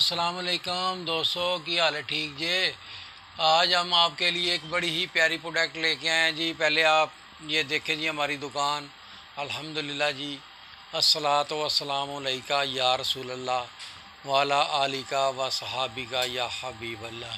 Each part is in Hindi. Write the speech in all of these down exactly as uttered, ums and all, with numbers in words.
अस्सलाम वालेकुम दोस्तों, की हाल है? ठीक जे। आज हम आपके लिए एक बड़ी ही प्यारी प्रोडक्ट लेके आए हैं जी। पहले आप ये देखें जी हमारी दुकान। अल्हम्दुलिल्लाह जी। अस्सलातु वस्सलामु अलैका या रसूल अल्लाह वाला आलिका व सहाबिका या हबीब अल्लाह।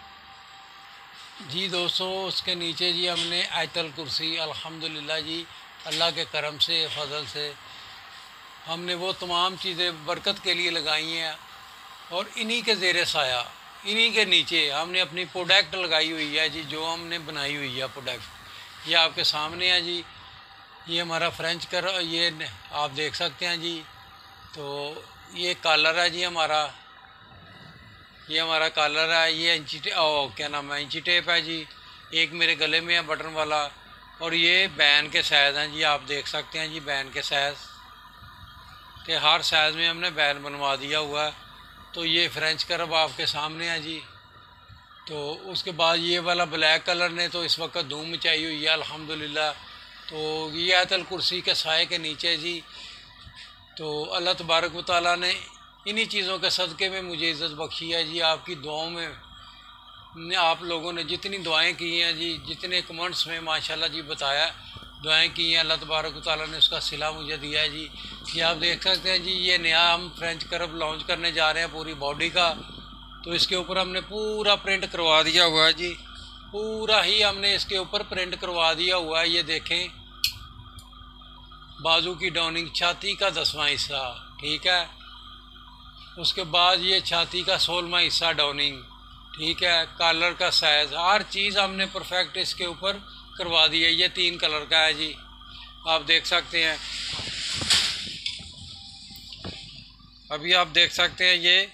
जी दोस्तों, उसके नीचे जी हमने आयतल कुर्सी अल्हम्दुलिल्लाह जी अल्लाह के करम से फ़ज़ल से हमने वो तमाम चीज़ें बरकत के लिए लगाई हैं और इन्हीं के ज़ेरे साया, इन्हीं के नीचे हमने अपनी प्रोडक्ट लगाई हुई है जी, जो हमने बनाई हुई है प्रोडक्ट। ये आपके सामने है जी। ये हमारा फ्रेंच कर ये आप देख सकते हैं जी। तो ये कॉलर है जी हमारा, ये हमारा कॉलर है। ये इंची टे ओ क्या नाम है इंची टेप है जी। एक मेरे गले में है बटन वाला। और ये बैन के साइज़ हैं जी, आप देख सकते हैं जी बैन के साइज़ के हर साइज़ में हमने बैन बनवा दिया हुआ है। तो ये फ्रेंच करब आपके सामने है जी। तो उसके बाद ये वाला ब्लैक कलर ने तो इस वक्त धूम मचाई हुई है अल्हम्दुलिल्लाह। तो ये आयतल कुर्सी के साए के नीचे जी। तो अल्लाह तबारक व तआला ने इन्हीं चीज़ों के सदक़े में मुझे इज़्ज़त बख्शी है जी। आपकी दुआओं में आप लोगों ने जितनी दुआएं की हैं जी, जितने कमेंट्स में माशाल्लाह जी बताया दुआएं की हैं, अल्लाह तबारक व तआला ने उसका सिला मुझे दिया है जी। ये आप देख सकते हैं जी। ये नया हम फ्रेंच करब लॉन्च करने जा रहे हैं पूरी बॉडी का। तो इसके ऊपर हमने पूरा प्रिंट करवा दिया हुआ है जी। पूरा ही हमने इसके ऊपर प्रिंट करवा दिया हुआ है। ये देखें, बाजू की डाउनिंग, छाती का दसवां हिस्सा, ठीक है। उसके बाद ये छाती का सोलहवां हिस्सा डाउनिंग, ठीक है। कॉलर का साइज़, हर चीज़ हमने परफेक्ट इसके ऊपर करवा दी है। ये तीन कलर का है जी, आप देख सकते हैं। अभी आप देख सकते हैं ये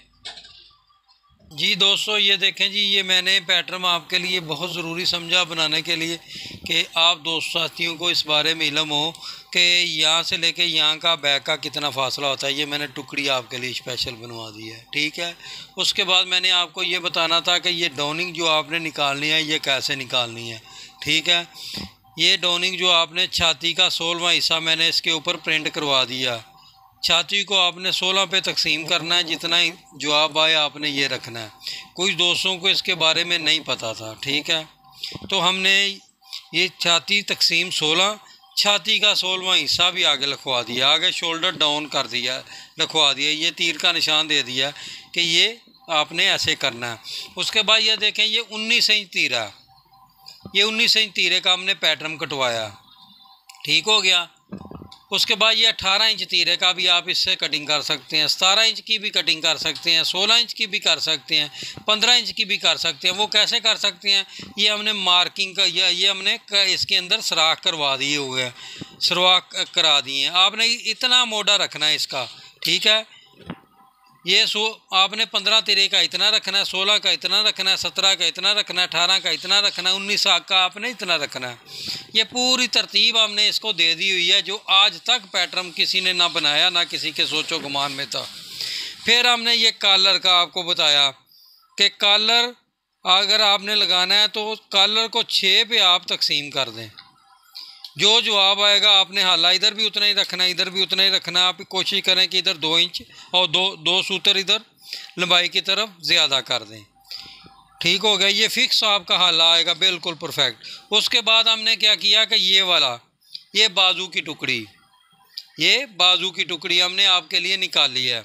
जी। दोस्तों ये देखें जी, ये मैंने पैटर्न आपके लिए बहुत ज़रूरी समझा बनाने के लिए कि आप दोस्त साथियों को इस बारे में इल्म हो कि यहाँ से लेके यहाँ का बैक का कितना फ़ासला होता है। ये मैंने टुकड़ी आपके लिए स्पेशल बनवा दी है, ठीक है। उसके बाद मैंने आपको ये बताना था कि ये डाउनिंग जो आपने निकालनी है ये कैसे निकालनी है, ठीक है। ये डाउनिंग जो आपने छाती का सोलहवां हिस्सा मैंने इसके ऊपर प्रिंट करवा दिया। छाती को आपने सोलह पे तकसीम करना है, जितना ही जवाब आए आपने ये रखना है। कुछ दोस्तों को इसके बारे में नहीं पता था, ठीक है। तो हमने ये छाती तकसीम सोलह, छाती का सोलहवां हिस्सा भी आगे लिखवा दिया, आगे शोल्डर डाउन कर दिया, लिखवा दिया। ये तीर का निशान दे दिया कि ये आपने ऐसे करना है। उसके बाद ये देखें, ये उन्नीस इंच तीरा, ये उन्नीस इंच तीरे का हमने पैटर्न कटवाया, ठीक हो गया। उसके बाद ये अठारह इंच तीरे का भी आप इससे कटिंग कर सकते हैं, सतारह इंच की भी कटिंग कर सकते हैं, सोलह इंच की भी कर सकते हैं, पंद्रह इंच की भी कर सकते हैं। वो कैसे कर सकते हैं, ये हमने मार्किंग का ये ये हमने इसके अंदर सुराख करवा दिए हुए हैं, सुराख करा दिए हैं। आपने इतना मोटा रखना है इसका, ठीक है। ये सो आपने पंद्रह तिरे का इतना रखना है, सोलह का इतना रखना है, सत्रह का इतना रखना है, अठारह का इतना रखना है, उन्नीस का आपने इतना रखना है। ये पूरी तरतीब हमने इसको दे दी हुई है, जो आज तक पैटर्न किसी ने ना बनाया, ना किसी के सोचो गुमान में था। फिर हमने ये कॉलर का आपको बताया कि कॉलर अगर आपने लगाना है तो कॉलर को छः पे आप तकसीम कर दें। जो जवाब आएगा आपने हाला इधर भी उतना ही रखना है, इधर भी उतना ही रखना है। आप कोशिश करें कि इधर दो इंच और दो दो सूत्र इधर लंबाई की तरफ ज़्यादा कर दें, ठीक हो गया। ये फिक्स आपका हाला आएगा, बिल्कुल परफेक्ट। उसके बाद हमने क्या किया कि ये वाला, ये बाजू की टुकड़ी, ये बाजू की टुकड़ी हमने आपके लिए निकाली है।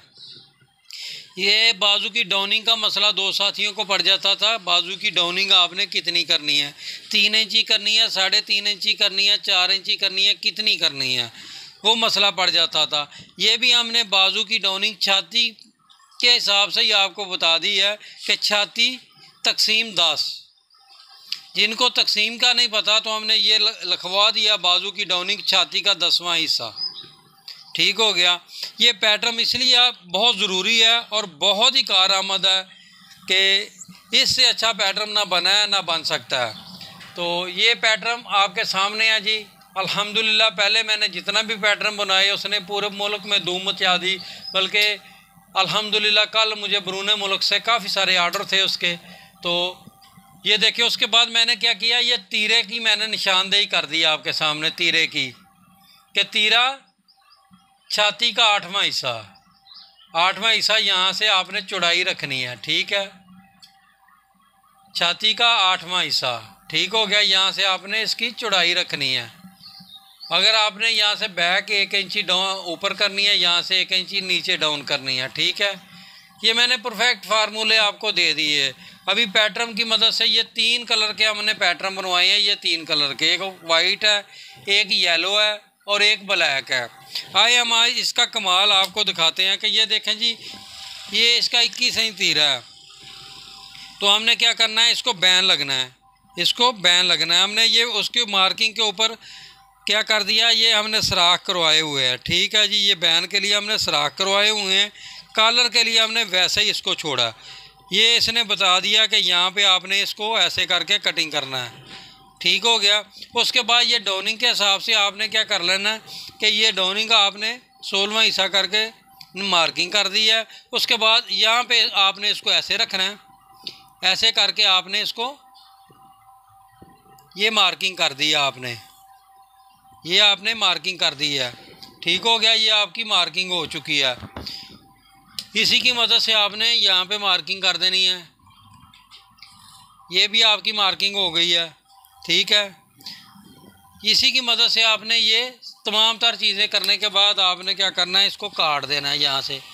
ये बाजू की डाउनिंग का मसला दो साथियों को पड़ जाता था। बाजू की डाउनिंग आपने कितनी करनी है, तीन इंची करनी है, साढ़े तीन इंची करनी है, चार इंची करनी है, कितनी करनी है, वो मसला पड़ जाता था। ये भी हमने बाजू की डाउनिंग छाती के हिसाब से ही आपको बता दी है कि छाती तकसीम दस। जिनको तकसीम का नहीं पता तो हमने ये लिखवा दिया, बाजू की डाउनिंग छाती का दसवां हिस्सा, ठीक हो गया। ये पैटर्न इसलिए बहुत ज़रूरी है और बहुत ही कारआमद है कि इससे अच्छा पैटर्न ना बना है ना बन सकता है। तो ये पैटर्न आपके सामने है जी। अल्हम्दुलिल्लाह पहले मैंने जितना भी पैटर्न बनाए उसने पूरे मुल्क में धूम मचा दी, बल्कि अल्हम्दुलिल्लाह कल मुझे बरूने मुल्क से काफ़ी सारे आर्डर थे उसके। तो ये देखिए, उसके बाद मैंने क्या किया, ये तीरे की मैंने निशानदेही कर दी आपके सामने, तीरे की, कि तीरा छाती का आठवां हिस्सा, आठवां हिस्सा यहाँ से आपने चौड़ाई रखनी है, ठीक है। छाती का आठवां हिस्सा, ठीक हो गया। यहाँ से आपने इसकी चौड़ाई रखनी है। अगर आपने यहाँ से बैक एक इंची डाउन ऊपर करनी है, यहाँ से एक इंची नीचे डाउन करनी है, ठीक है। ये मैंने परफेक्ट फार्मूले आपको दे दिए। अभी पैटर्न की मदद से ये तीन कलर के हमने पैटर्न बनवाए हैं। ये तीन कलर के, एक वाइट है, एक येलो है और एक ब्लैक है। आइए हम आज इसका कमाल आपको दिखाते हैं कि ये देखें जी, ये इसका इक्कीस इंच तीरा है। तो हमने क्या करना है, इसको बैन लगना है, इसको बैन लगना है। हमने ये उसकी मार्किंग के ऊपर क्या कर दिया, ये हमने सराख करवाए हुए हैं, ठीक है जी। ये बैन के लिए हमने सराख करवाए हुए हैं, कॉलर के लिए हमने वैसे ही इसको छोड़ा। ये इसने बता दिया कि यहाँ पे आपने इसको ऐसे करके कटिंग करना है, ठीक हो गया। उसके बाद ये डाउनिंग के हिसाब से आपने क्या कर लेना है कि ये डाउनिंग का आपने सोलहवां हिस्सा करके मार्किंग कर दी है। उसके बाद यहाँ पे आपने इसको ऐसे रखना है, ऐसे करके आपने इसको ये मार्किंग कर दी है आपने, ये आपने मार्किंग कर दी है, ठीक हो गया। ये आपकी मार्किंग हो चुकी है। इसी की मदद से आपने यहाँ पे मार्किंग कर देनी है। ये भी आपकी मार्किंग हो गई है, ठीक है। इसी की मदद से आपने ये तमाम तर चीज़ें करने के बाद आपने क्या करना है, इसको काट देना है यहाँ से।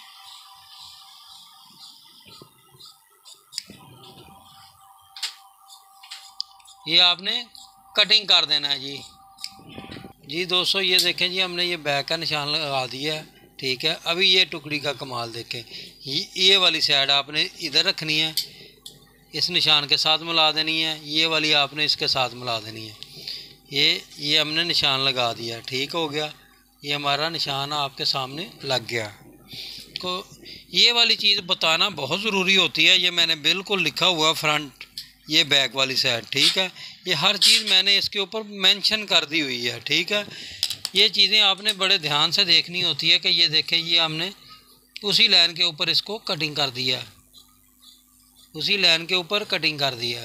ये आपने कटिंग कर देना है जी। जी दोस्तों, ये देखें जी, हमने ये बैक का निशान लगा दिया है, ठीक है। अभी ये टुकड़ी का कमाल देखें। ये ये वाली साइड आपने इधर रखनी है, इस निशान के साथ मिला देनी है। ये वाली आपने इसके साथ मिला देनी है। ये ये हमने निशान लगा दिया, ठीक हो गया। ये हमारा निशान आपके सामने लग गया। तो ये वाली चीज़ बताना बहुत ज़रूरी होती है। ये मैंने बिल्कुल लिखा हुआ फ्रंट, ये बैक वाली साइड, ठीक है। ये हर चीज़ मैंने इसके ऊपर मेंशन कर दी हुई है, ठीक है। ये चीज़ें आपने बड़े ध्यान से देखनी होती है कि ये देखें, ये हमने उसी लाइन के ऊपर इसको कटिंग कर दिया, उसी लाइन के ऊपर कटिंग कर दिया।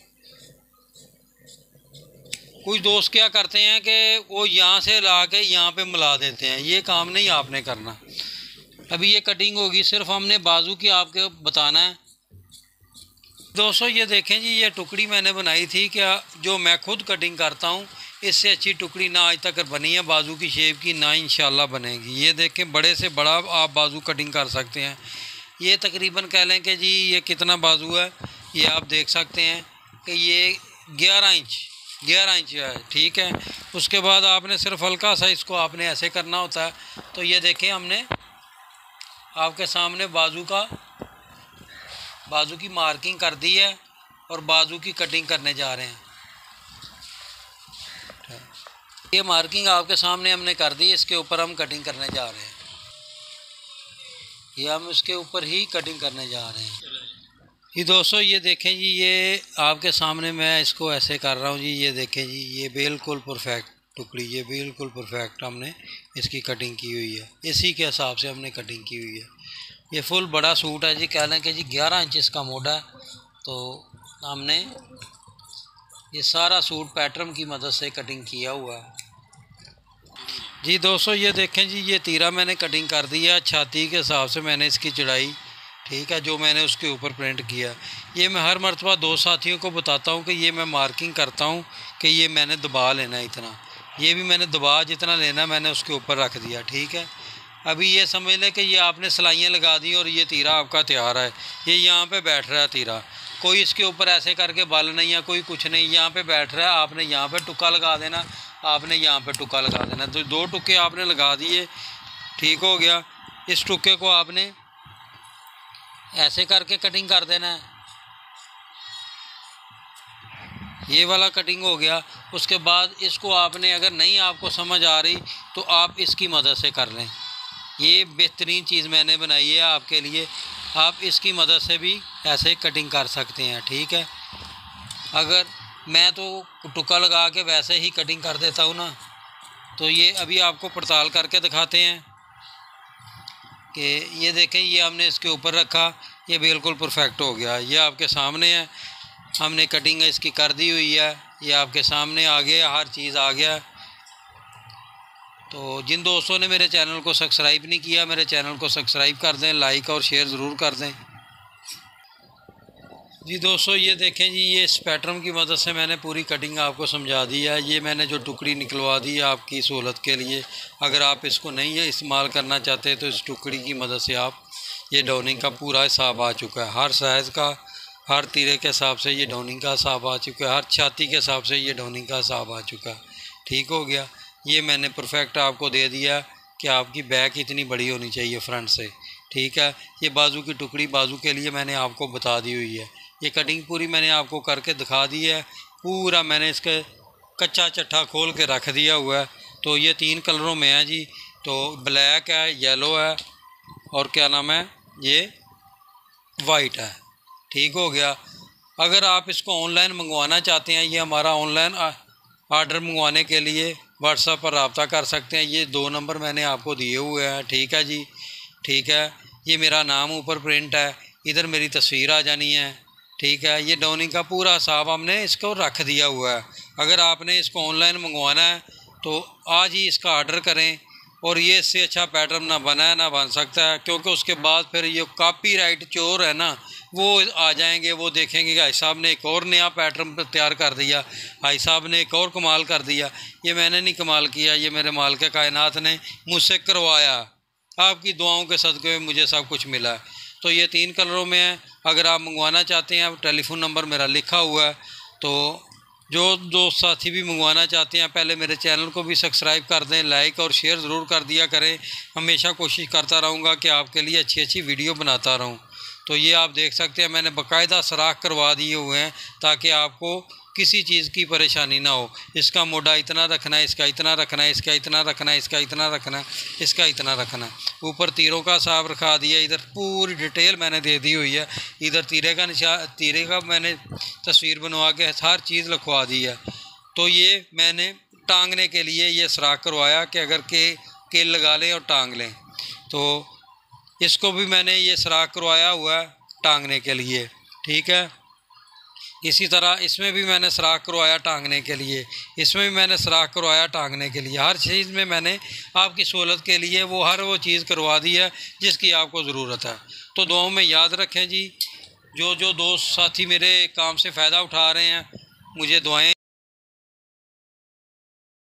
कुछ दोस्त क्या करते हैं कि वो यहाँ से ला के यहाँ पे मिला देते हैं, ये काम नहीं आपने करना। अभी ये कटिंग होगी, सिर्फ हमने बाजू की आपको बताना है। दोस्तों ये देखें जी, ये टुकड़ी मैंने बनाई थी, क्या जो मैं खुद कटिंग करता हूँ, इससे अच्छी टुकड़ी ना आज तक बनी है बाजू की शेप की, ना इंशाल्लाह बनेगी। ये देखें, बड़े से बड़ा आप बाजू कटिंग कर सकते हैं। ये तकरीबन कह लें कि जी ये कितना बाजू है, ये आप देख सकते हैं कि ये ग्यारह इंच ग्यारह इंच है, ठीक है। उसके बाद आपने सिर्फ हल्का सा इसको आपने ऐसे करना होता है। तो ये देखें, हमने आपके सामने बाजू का बाजू की मार्किंग कर दी है और बाजू की कटिंग करने जा रहे हैं। ये मार्किंग आपके सामने हमने कर दी, इसके ऊपर हम कटिंग करने जा रहे हैं। ये हम इसके ऊपर ही कटिंग करने जा रहे हैं। ये दोस्तों ये देखें जी, ये आपके सामने मैं इसको ऐसे कर रहा हूँ जी। ये देखें जी, ये बिल्कुल परफेक्ट टुकड़ी, ये बिल्कुल परफेक्ट हमने इसकी कटिंग की हुई है। इसी के हिसाब से हमने कटिंग की हुई है। ये फुल बड़ा सूट है जी, कह लें कि जी ग्यारह इंच इसका मोटा है। तो हमने ये सारा सूट पैटर्न की मदद से कटिंग किया हुआ है जी। दोस्तों ये देखें जी, ये तीरा मैंने कटिंग कर दिया छाती के हिसाब से, मैंने इसकी चौड़ाई, ठीक है, जो मैंने उसके ऊपर प्रिंट किया। ये मैं हर मरतबा दो साथियों को बताता हूँ कि ये मैं मार्किंग करता हूँ कि ये मैंने दबा लेना है इतना, ये भी मैंने दबा जितना लेना मैंने उसके ऊपर रख दिया, ठीक है। अभी ये समझ लें कि ये आपने सिलाइयाँ लगा दी और ये तीरा आपका तैयार है। ये यहाँ पे बैठ रहा है तीरा, कोई इसके ऊपर ऐसे करके बल नहीं है, कोई कुछ नहीं, यहाँ पे बैठ रहा है। आपने यहाँ पे टुक्का लगा देना, आपने यहाँ पे टुक्का लगा देना। तो दो टुक्के आपने लगा दिए, ठीक हो गया। इस टुक्के को आपने ऐसे करके कटिंग कर देना है। ये वाला कटिंग हो गया। उसके बाद इसको आपने, अगर नहीं आपको समझ आ रही तो आप इसकी मदद से कर लें। ये बेहतरीन चीज़ मैंने बनाई है आपके लिए, आप इसकी मदद से भी ऐसे कटिंग कर सकते हैं, ठीक है। अगर मैं तो टुक्का लगा के वैसे ही कटिंग कर देता हूँ ना, तो ये अभी आपको पड़ताल करके दिखाते हैं कि ये देखें, ये हमने इसके ऊपर रखा, ये बिल्कुल परफेक्ट हो गया। ये आपके सामने है, हमने कटिंग इसकी कर दी हुई है, ये आपके सामने आ गया, हर चीज़ आ गया। तो जिन दोस्तों ने मेरे चैनल को सब्सक्राइब नहीं किया, मेरे चैनल को सब्सक्राइब कर दें, लाइक और शेयर ज़रूर कर दें। जी दोस्तों ये देखें जी, ये इस पैटर्न की मदद से मैंने पूरी कटिंग आपको समझा दी है। ये मैंने जो टुकड़ी निकलवा दी है आपकी सहूलत के लिए। अगर आप इसको नहीं है इस्तेमाल करना चाहते तो इस टुकड़ी की मदद से आप, ये डाउनिंग का पूरा हिसाब आ चुका है। हर साइज़ का, हर तीरे के हिसाब से ये डाउनिंग का हिसाब आ चुका है। हर छाती के हिसाब से ये डाउनिंग का हिसाब आ चुका है। ठीक हो गया। ये मैंने परफेक्ट आपको दे दिया कि आपकी बैक इतनी बड़ी होनी चाहिए फ्रंट से। ठीक है। ये बाजू की टुकड़ी बाजू के लिए मैंने आपको बता दी हुई है। ये कटिंग पूरी मैंने आपको करके दिखा दी है। पूरा मैंने इसके कच्चा चट्टा खोल के रख दिया हुआ है। तो ये तीन कलरों में है जी। तो ब्लैक है, येलो है और क्या नाम है, ये वाइट है। ठीक हो गया। अगर आप इसको ऑनलाइन मंगवाना चाहते हैं, ये हमारा ऑनलाइन आर्डर मंगवाने के लिए व्हाट्सएप पर रब्ता कर सकते हैं। ये दो नंबर मैंने आपको दिए हुए हैं। ठीक है जी। ठीक है। ये मेरा नाम ऊपर प्रिंट है, इधर मेरी तस्वीर आ जानी है। ठीक है। ये डाउनिंग का पूरा हिसाब हमने इसको रख दिया हुआ है। अगर आपने इसको ऑनलाइन मंगवाना है तो आज ही इसका ऑर्डर करें। और ये इससे अच्छा पैटर्न ना बना है ना बन सकता है, क्योंकि उसके बाद फिर ये कॉपीराइट चोर है ना, वो आ जाएंगे, वो देखेंगे कि भाई साहब ने एक और नया पैटर्न तैयार कर दिया, भाई साहब ने एक और कमाल कर दिया। ये मैंने नहीं कमाल किया, ये मेरे मालिक कायनात ने मुझसे करवाया। आपकी दुआओं के सदक़े में मुझे सब कुछ मिला है। तो ये तीन कलरों में है। अगर आप मंगवाना चाहते हैं, टेलीफोन नंबर मेरा लिखा हुआ है। तो जो दोस्त साथी भी मंगवाना चाहते हैं, पहले मेरे चैनल को भी सब्सक्राइब कर दें, लाइक और शेयर ज़रूर कर दिया करें। हमेशा कोशिश करता रहूँगा कि आपके लिए अच्छी अच्छी वीडियो बनाता रहूँ। तो ये आप देख सकते हैं मैंने बाकायदा सराख करवा दिए हुए हैं ताकि आपको किसी चीज़ की परेशानी ना हो। इसका मोटा इतना रखना है, इसका इतना रखना है, इसका इतना रखना है, इसका इतना रखना है, इसका इतना रखना है। ऊपर तीरों का हिसाब रखा दिया, इधर पूरी डिटेल मैंने दे दी हुई है। इधर तीरे का निशान, तीरे का मैंने तस्वीर बनवा के हर चीज़ लिखवा दी है। तो ये मैंने टांगने के लिए ये सराख करवाया कि अगर के केल लगा लें और टांग लें, तो इसको भी मैंने ये सराख करवाया हुआ है टांगने के लिए। ठीक है। इसी तरह इसमें भी मैंने सराख करवाया टांगने के लिए, इसमें भी मैंने सराख करवाया टांगने के लिए। हर चीज़ में मैंने आपकी सहूलत के लिए वो हर वो चीज़ करवा दी है जिसकी आपको ज़रूरत है। तो दुआओं में याद रखें जी। जो जो दोस्त साथी मेरे काम से फ़ायदा उठा रहे हैं, मुझे दुआएं